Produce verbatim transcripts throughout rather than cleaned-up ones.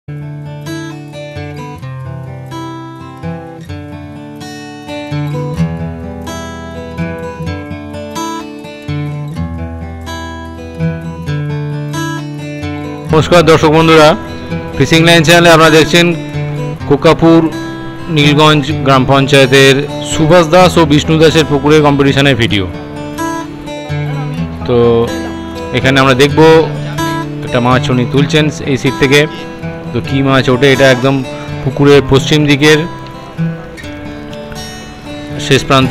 নমস্কার দর্শক বন্ধুরা, ফিশিং লাইন চ্যানেলে আপনারা দেখছেন কোকাপুর নীলগঞ্জ গ্রাম পঞ্চায়েতের সুভাষ দাস ও বিষ্ণু দাসের পুকুরের কম্পিটিশনের ভিডিও। তো এখানে আমরা দেখব একটা মাছ উনি তুলছেন এই সিট থেকে। তো কী মাছ ওঠে, এটা একদম পুকুরের পশ্চিম দিকের শেষ প্রান্ত।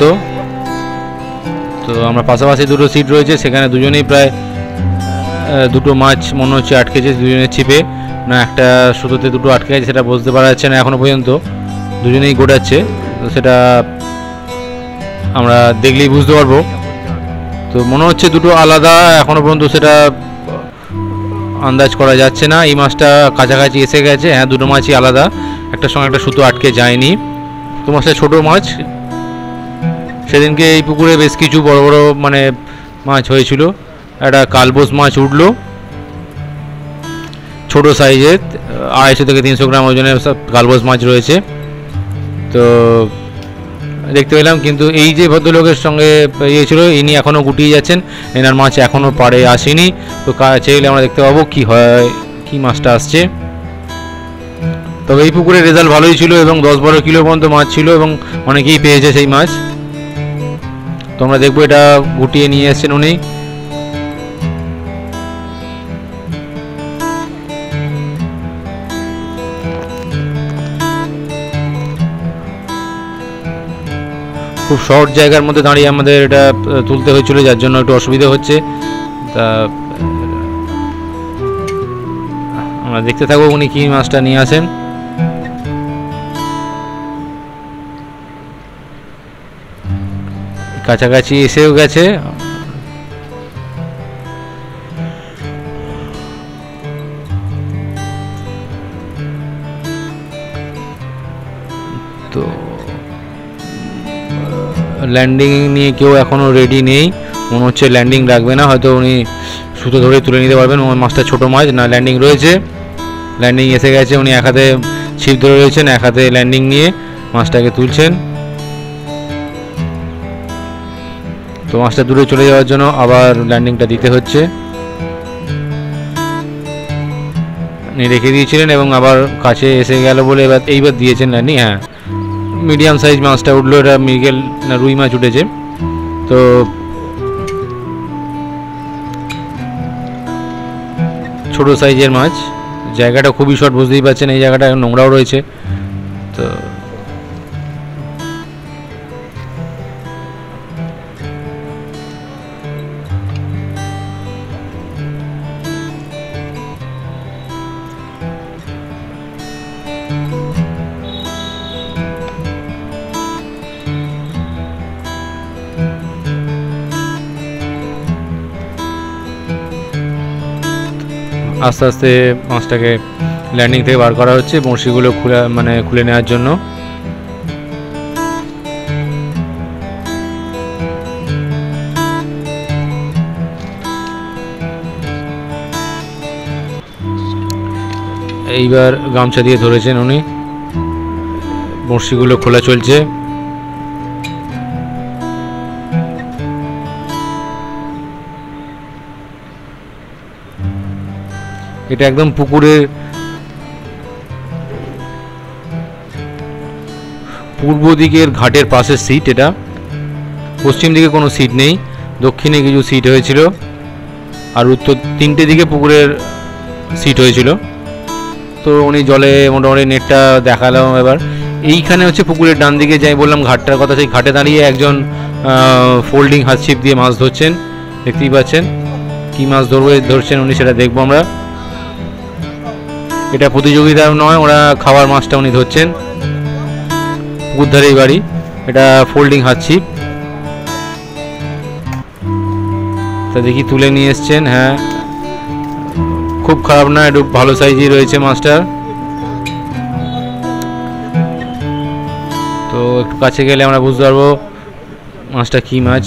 তো আমরা পাশাপাশি দুটো সিট রয়েছে, সেখানে দুজনেই প্রায় দুটো মাছ মনে হচ্ছে আটকেছে দুজনের ছিপে, না একটা সুতোতে দুটো আটকে আছে সেটা বুঝতে পারা যাচ্ছে না এখনো পর্যন্ত। দুজনেই গোটাচ্ছে, তো সেটা আমরা দেখলেই বুঝতে পারবো। তো মনে হচ্ছে দুটো আলাদা, এখনো পর্যন্ত সেটা আন্দাজ করা যাচ্ছে না। এই মাছটা কাছাকাছি এসে গেছে, হ্যাঁ দুটো মাছই আলাদা, একটার সঙ্গে একটা সুতো আটকে যায়নি। তো মাছটা ছোটো মাছ। সেদিনকে এই পুকুরে বেশ কিছু বড় বড় মানে মাছ হয়েছিল। একটা কালবোস মাছ উঠলো ছোট সাইজের, আড়াইশো থেকে তিনশো গ্রাম ওজনের সব কালবোস মাছ রয়েছে। তো দেখতে পেলাম, কিন্তু এই যে ভদ্রলোকের সঙ্গে ইয়ে ছিল ইনি এখনও গুটিয়ে যাচ্ছেন, এনার মাছ এখনও পাড়ে আসেনি। তো কাছে এলে আমরা দেখতে পাবো কি হয়, কি মাছটা আসছে। তবে এই পুকুরের রেজাল্ট ভালোই ছিল এবং দশ বারো কিলো পর্যন্ত মাছ ছিল এবং অনেকেই পেয়েছে সেই মাছ। তো আমরা দেখবো এটা গুটিয়ে নিয়ে এসছেন উনি। খুব শর্ট জায়গার মধ্যে দাঁড়িয়ে আমাদের এটা তুলতে হয়েছিল, যার জন্য একটু অসুবিধা হচ্ছে। তা আমরা দেখতে থাকবো উনি কি মাছটা নিয়ে আসেন। কাছাকাছি এসেও গেছে। তো ল্যান্ডিং নিয়ে কেউ এখনও রেডি নেই, মনে হচ্ছে ল্যান্ডিং রাখবে না, হয়তো উনি সুতো ধরে তুলে নিতে পারবেন। মাছটা ছোটো মাছ, না ল্যান্ডিং রয়েছে, ল্যান্ডিং এসে গেছে। উনি এক হাতে ছিপ ধরে রয়েছেন, এক হাতে ল্যান্ডিং নিয়ে মাছটাকে তুলছেন। তো মাছটা দূরে চলে যাওয়ার জন্য আবার ল্যান্ডিংটা দিতে হচ্ছে। উনি রেখে দিয়েছিলেন এবং আবার কাছে এসে গেল বলে এবার এইবার দিয়েছেন ল্যান্ডিং। হ্যাঁ মিডিয়াম সাইজ মাছটা উঠলো, এটা মৃগেল না রুই মাছ উঠেছে। তো ছোট সাইজের মাছ, জায়গাটা খুবই শর্ট, বুঝতেই পারছেন এই জায়গাটা নোংরাও রয়েছে। তো আস্তে আস্তে মাছটাকে ল্যান্ডিং থেকে বার করা হচ্ছে, বড়শিগুলো খুলে মানে খুলে নেওয়ার জন্য। এইবার গামছা দিয়ে ধরেছেন উনি, বড়শিগুলো খোলা চলছে। এটা একদম পুকুরের পূর্ব দিকের ঘাটের পাশের সিট, এটা পশ্চিম দিকে কোনো সিট নেই, দক্ষিণে কিছু সিট হয়েছিল আর উত্তর তিনটে দিকে পুকুরের সিট হয়েছিল। তো উনি জলে মোটামুটি নেটটা দেখালাম। এবার এইখানে হচ্ছে পুকুরের ডান দিকে যাই বললাম ঘাটটার কথা, সেই ঘাটে দাঁড়িয়ে একজন ফোল্ডিং হাত ছিপ দিয়ে মাছ ধরছেন, দেখতেই পাচ্ছেন। কী মাছ ধরবে ধরছেন উনি সেটা দেখবো আমরা। এটা প্রতিযোগিতা নয়, ওরা খাওয়ার মাছটা উনি ধরছেন। পুকুর ধারেই বাড়ি, এটা ফোল্ডিং হাত ছিপ। তা দেখি তুলে নিয়ে এসছেন, হ্যাঁ খুব খারাপ না, একটু ভালো সাইজই রয়েছে মাছটার। তো একটু কাছে গেলে আমরা বুঝতে পারবো মাছটা কী মাছ।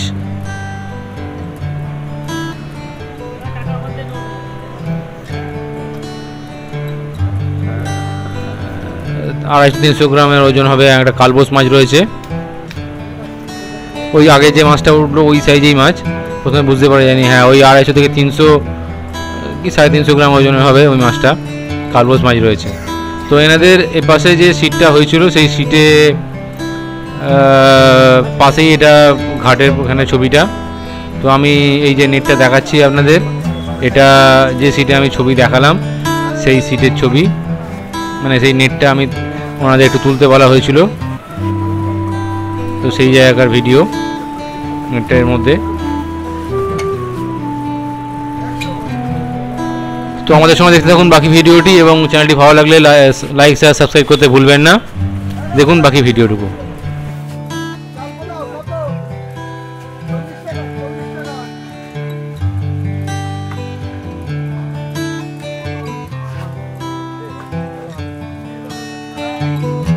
আড়াইশো তিনশো গ্রামের ওজন হবে। একটা কালবোস মাছ রয়েছে, ওই আগে যে মাছটা উঠলো ওই সাইজেই মাছ, প্রথমে বুঝতে পারা যায়নি। হ্যাঁ, ওই আড়াইশো থেকে তিনশো কি সাড়ে তিনশো গ্রাম ওজনের হবে ওই মাছটা, কালবোস মাছ রয়েছে। তো এনাদের এ পাশে যে সিটটা হয়েছিল সেই সিটে পাশেই এটা ঘাটের ওখানে ছবিটা। তো আমি এই যে নেটটা দেখাচ্ছি আপনাদের, এটা যে সিটে আমি ছবি দেখালাম সেই সিটের ছবি, মানে সেই নেটটা আমি ওনাদের একটু তুলতে বলা হয়েছিল, তো সেই জায়গার ভিডিও নেটটার মধ্যে। তো আমাদের সঙ্গে দেখতে থাকুন বাকি ভিডিওটি, এবং চ্যানেলটি ভালো লাগলে লাইক শেয়ার সাবস্ক্রাইব করতে ভুলবেন না। দেখুন বাকি ভিডিওটুকু। Thank you.